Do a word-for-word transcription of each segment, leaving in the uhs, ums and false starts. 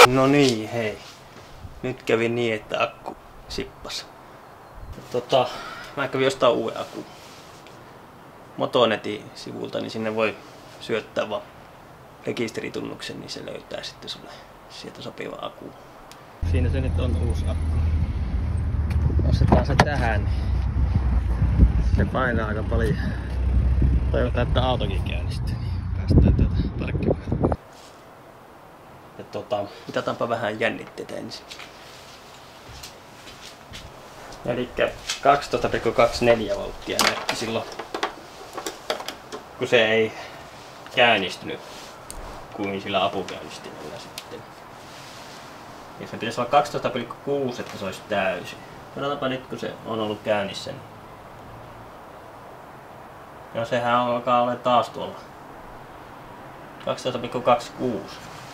No niin, hei. Nyt kävi niin, että akku sippas. Tota, mä kävin ostaa uuden akun. Motonetin sivulta, niin sinne voi syöttää vaan rekisteritunnuksen, niin se löytää sitten sulle sieltä sopiva akku. Siinä se nyt on uusi akku. Ostetaan se tähän. Se painaa aika paljon. Toivotaan, että autokin käynnistyy, niin päästään täältä parkkipaikalle. Ja tota, mitataanpa vähän jännitteitä ensin. Elikkä kaksitoista pilkku kaksikymmentäneljä volttia näytti silloin, kun se ei käynnistynyt kuin sillä apukäynnistimellä sitten. Ja se pitäisi olla kaksitoista pilkku kuusi, että se olisi täysin. Katsotaanpa nyt, kun se on ollut käynnissä. Niin... No sehän alkaa olla taas tuolla. kaksitoista pilkku kaksikymmentäkuusi.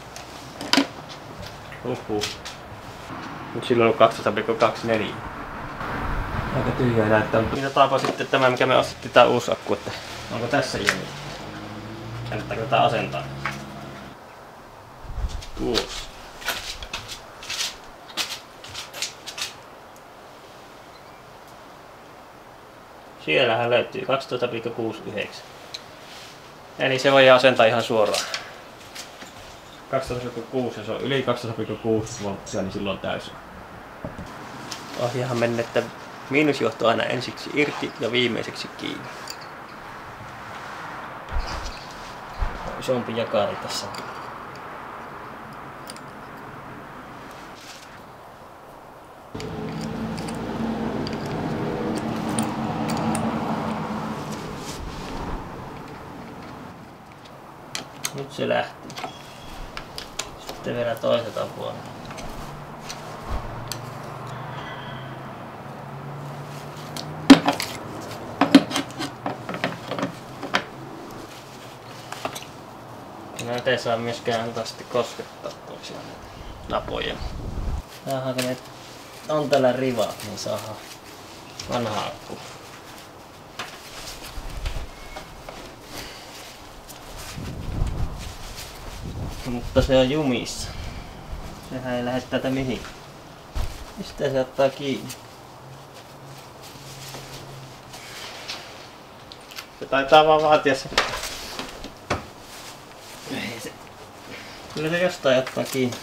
Uhuh. Nyt silloin on kaksitoista pilkku kaksikymmentäneljä. Aika tyhjää näyttää. Mitataanpa sitten tämä, mikä me ostettiin, tää uusi akku, että onko tässä jäänyt. Kannattaako tätä asentaa? Kuusi. Siellähän löytyy kaksitoista pilkku kuusikymmentäyhdeksän. Eli se voi asentaa ihan suoraan. kaksitoista pilkku kuusi, ja se on yli kaksitoista pilkku kuusi volttia, niin silloin täysin. Ohjaahan mennä, että miinusjohto aina ensiksi irti ja viimeiseksi kiinni. Isompi jakari tässä. Nyt se lähti. Sitten vielä toiselta puolelta. Näitä ei saa myöskään antaa sitten koskettaa toisiaan napoja. Saadaan kun ne on tällä rivat, niin saadaan vanha akku. Mutta se on jumissa. Sehän ei lähde täältä mihin. Mistä se ottaa kiinni? Se taitaa vaan vaatia se. Ei se. Kyllä se jostain ottaa kiinni.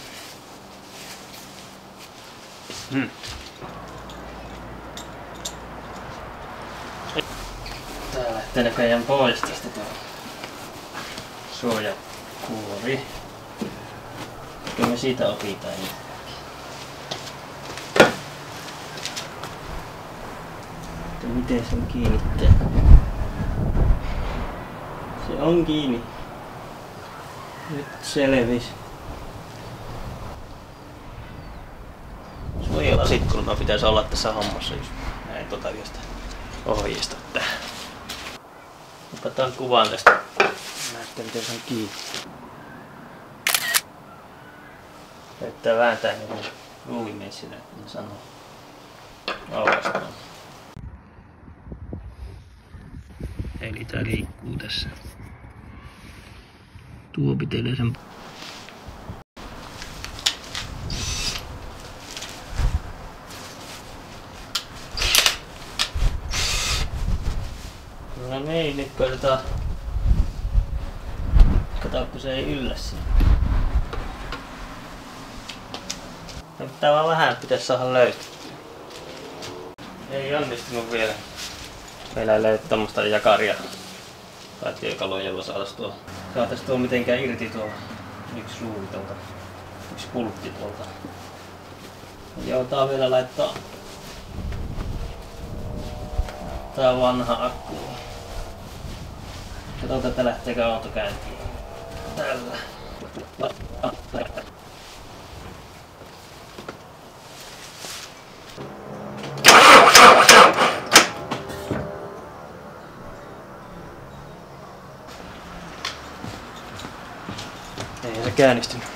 Hmm. Tää lähtee näköjään pois tästä tuo suojakuori. Kyllä me siitä opitaan. Että miten sen kiinnittää? Se on kiinni. Nyt selvisi. Suojalasit kulma pitäisi olla tässä hommassa, jos näin tota yhdestä ohjeista tähän. Otetaan kuvan tästä. Näette miten se on kiinni. Yrittää vääntää niin kuin ruuvimeissillä, niin sanoo. Aukastaan. Eli tää liikkuu tässä. Tuo pitelee sen. No niin, nyt koitetaan. Kato, kun se ei yllä siihen. No, pitää vaan vähän pitäisi saada löytettyä. Ei onnistunut vielä. Meillä ei löydy tommoista jakaria tai työkalua, jolla saataisiin tuo. Saataisiin tuo mitenkään irti tuo yksi ruuvi tuolta. Yksi pultti tuolta. Joutaa vielä laittaa tää vanha akku. Katsotaan, että lähteekö auto käyntiin. Tällä. Ei se käynnistynyt.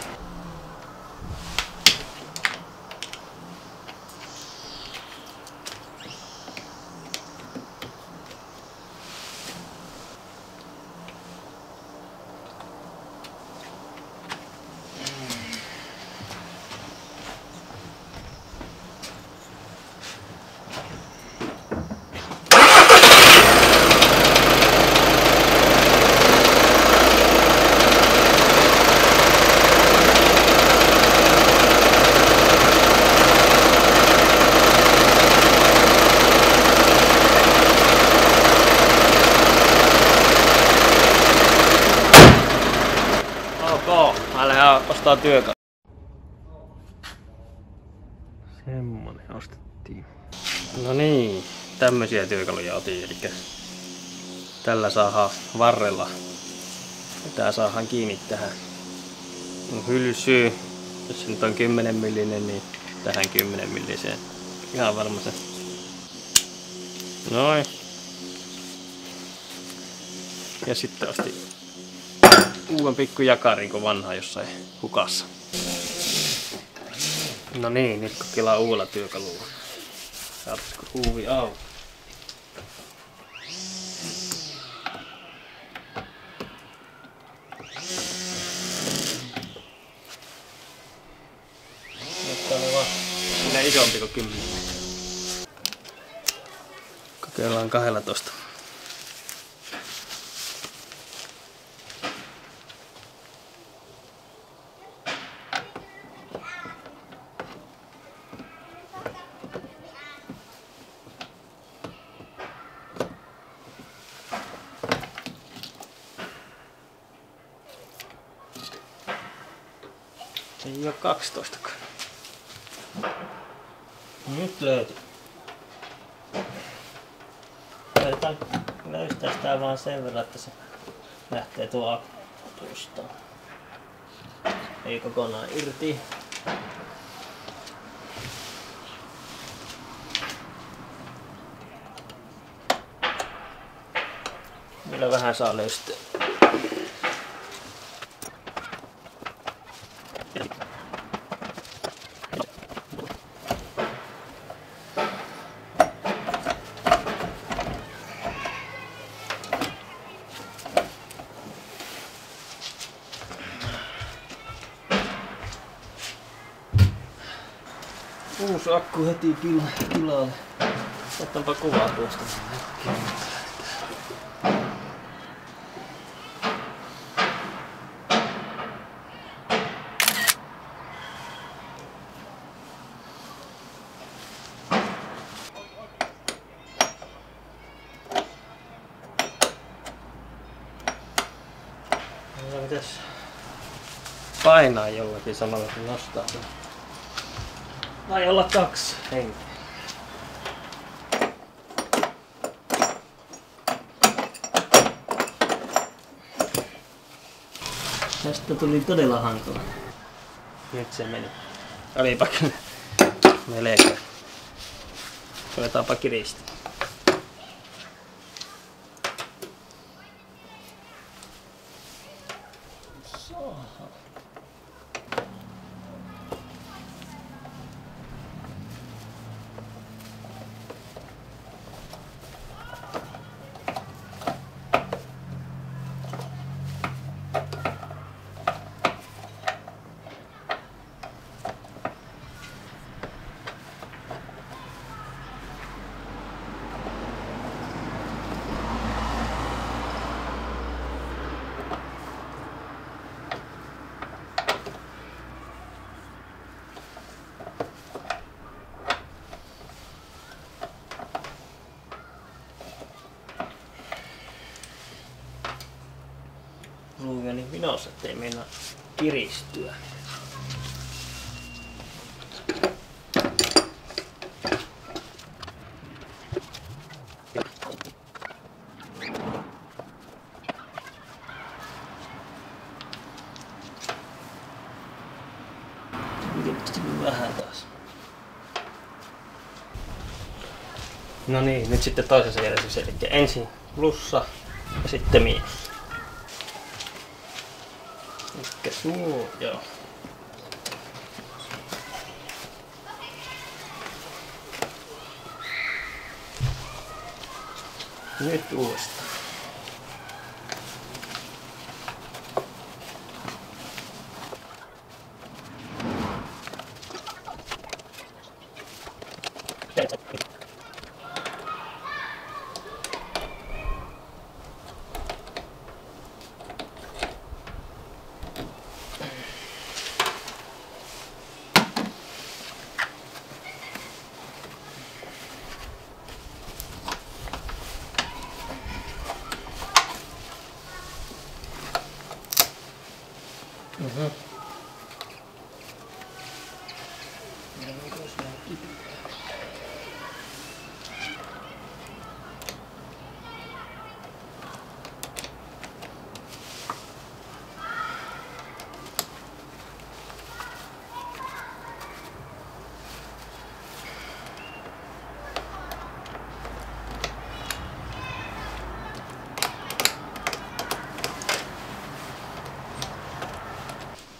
ostaa työkalu. Semmonen ostettiin. No niin, tämmösiä työkaluja otin, eli tällä saadaan varrella. Tää saadaan kiinni tähän hylsyyn. Jos se nyt on kymmenen millinen, niin tähän kymmenen milliseen. Ihan varma se. Noin. Ja sitten osti uuden pikku jakarin, kun vanha jossain hukassa. No niin, nyt kokeillaan uudella työkalulla. Saataisiko huuvi auki? Nyt on vaan sinne isompi kuin kymmenen. Kokeillaan kahdellatoista. Ei oo kaksitoistakaan. Nyt löytyy. Koitetaan löystää sitä vaan sen verran, että se lähtee tuo akkusta. Ei kokonaan irti. Vielä vähän saa löystää. Uusi akku heti tilalle. Otetaanpa kuvaa tuosta. No, mitäs painaa jollakin samalla kun nostaa. Tai olla kaksi henkeä. Tästä tuli todella hankala. Nyt se meni. Olipa kyllä melkein. Koetaanpa kiristää. Ruuvi oli vinossa, ettei meinaa kiristyä. Vähän taas. No niin, nyt sitten toisessa järjestyksessä, eli ensin plussa ja sitten miinus. Elikkä suu, joo. Nyt uudestaan. Mm-hmm.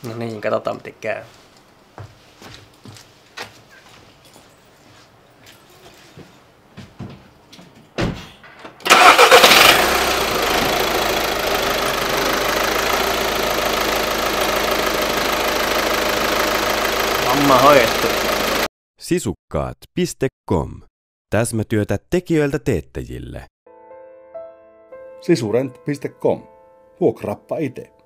No niin, katsotaan miten käy. Homma hoidettu. Sisukkaat piste com. Täsmätyötä tekijöiltä teettäjille. Sisurent piste com. Vuokraappa ite.